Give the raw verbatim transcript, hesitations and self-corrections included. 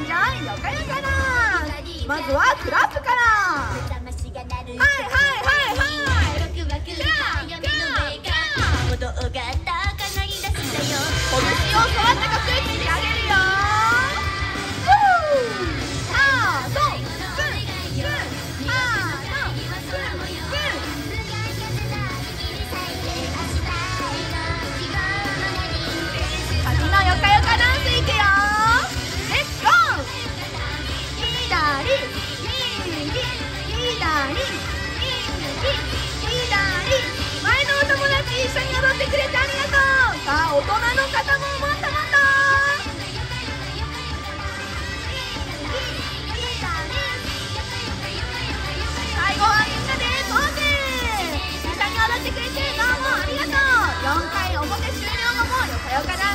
じゃんよかよかな。まずはクラップから。はいはいはいはい。キャーキャーキャー。拳を座ってかくいてあげるよ。ハートグングン、ハートグングン。旅のよかよかダンスいくよ。レッツゴー。左右左右前のお友達一緒に踊ってくれてありがとう。さあ大人の方ももっともっと。最後はみんなでポーズ。一緒に踊ってくれてどうもありがとう。よんかい表終了後もよかよかダンス